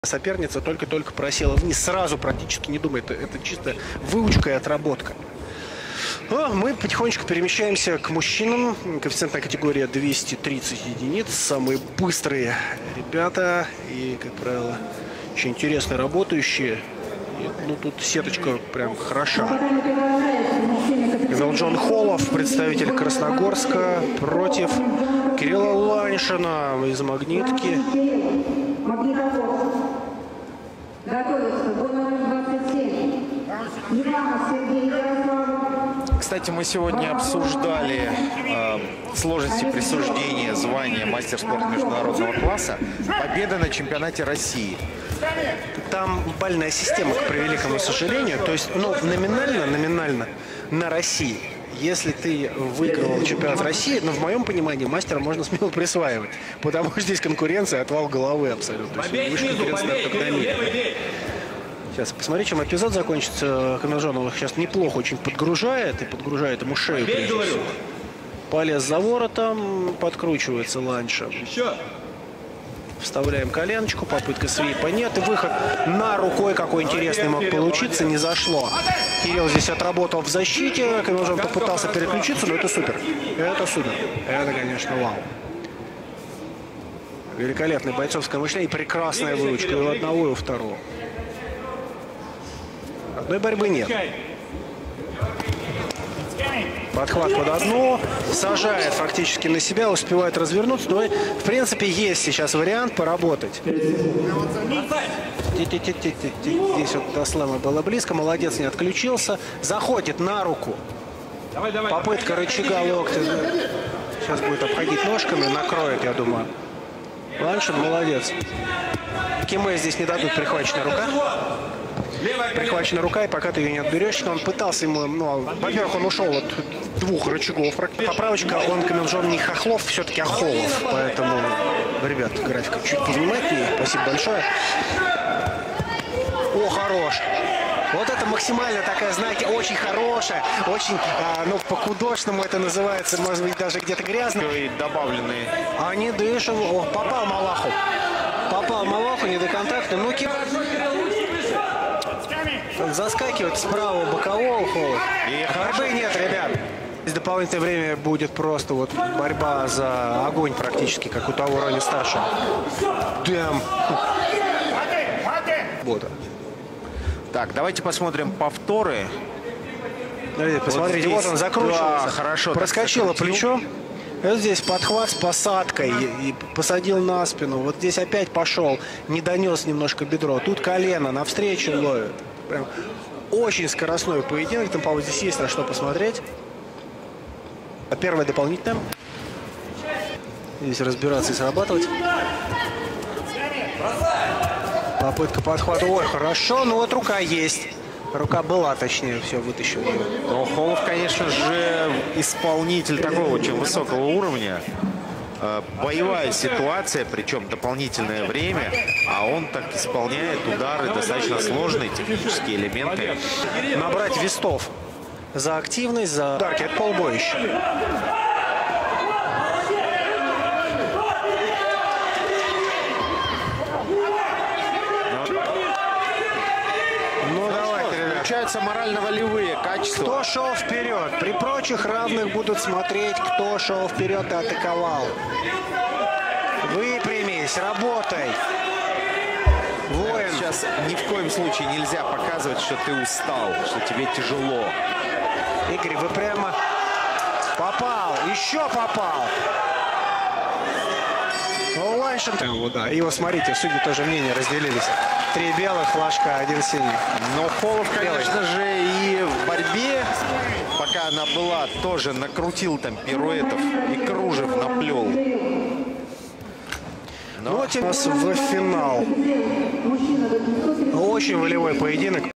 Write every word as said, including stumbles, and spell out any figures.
Соперница только-только просела вниз, сразу практически не думает, это чисто выучка и отработка. Но мы потихонечку перемещаемся к мужчинам. Коэффициентная категория двести тридцать единиц. Самые быстрые ребята и, как правило, очень интересно работающие. И, ну, тут сеточка прям хороша. Эмилджон Холов, представитель Красногорска, против Кирилла Ланьшина из Магнитки. Кстати, мы сегодня обсуждали э, сложности присуждения звания мастер спорта международного класса. Победа на чемпионате России. Там бальная система, к превеликому сожалению. То есть, ну, номинально, номинально на России. Если ты выиграл чемпионат России, но в моем понимании мастера можно смело присваивать. Потому что здесь конкуренция, отвал головы абсолютно. Выше конкуренция. Сейчас посмотри, чем эпизод закончится. Камержонов сейчас неплохо очень подгружает. И подгружает ему шею. Полез за воротом. Подкручивается Ланьшин. Вставляем коленочку. Попытка свипа нет. И выход на рукой, какой интересный мог получиться, не зашло. Кирилл здесь отработал в защите. Камержон попытался переключиться, но это супер. Это супер. Это, конечно, вау. Великолепное бойцовское мышление и прекрасная выучка и у одного, и у второго. Одной борьбы нет. Подхват под одну. Сажает фактически на себя, успевает развернуться. Но, в принципе, есть сейчас вариант поработать. Здесь вот до слэма было близко. Молодец, не отключился. Заходит на руку. Попытка рычага локтя. Сейчас будет обходить ножками. Накроет, я думаю. Ланьшин молодец. Киме здесь не дадут, прихваченная рука. Прихвачена рука, и пока ты ее не отберешь, он пытался ему, ну, во-первых, он ушел от двух рычагов. Поправочка, он Камержон не Хохлов, все-таки Ахолов. Поэтому, ребят, графика чуть повнимательнее. Спасибо большое. О, хорош. Вот это максимально такая, знаете, очень хорошая, очень, а, ну, по-художному это называется, может быть, даже где-то грязно. И добавленные. Они дышат. О, попал Малаху. Попал Малаху, не до контакта. Ну, Кип... Заскакивает с правого бокового хола. Борьбы нет, ребят. Здесь дополнительное время будет просто вот борьба за огонь практически, как у того Рони Старшего. Дэм. Вот. Так, давайте посмотрим повторы. Посмотрите, вот, здесь, вот он закручивался. Да, хорошо. Проскочило плечо. Вот здесь подхват с посадкой и, и посадил на спину. Вот здесь опять пошел, не донес немножко бедро. Тут колено, навстречу ловит. Прям очень скоростной поединок. Там, по-моему, здесь есть на что посмотреть. Первое дополнительное. Здесь разбираться и срабатывать. Попытка подхвата. Ой, хорошо. Ну вот рука есть. Рука была, точнее, все, вытащил ее. Но Холов, конечно же, исполнитель такого очень высокого уровня. Боевая ситуация, причем дополнительное время, а он так исполняет удары, достаточно сложные технические элементы. Набрать вестов за активность, за ударки. Это полбоища. Включаются морально-волевые качества. Кто шел вперед? При прочих равных будут смотреть, кто шел вперед и атаковал. Выпрямись, работай. Воин. Сейчас ни в коем случае нельзя показывать, что ты устал, что тебе тяжело. Игорь, вы прямо попал. Еще попал. Ну, Ланьшин. Да. И вот смотрите, судьи тоже мнения разделились. Три белых флажка, один синий. Но Холов, конечно же, и в борьбе, пока она была, тоже накрутил там пируэтов и кружев наплел. Но... Вот у нас в финал. Очень волевой поединок.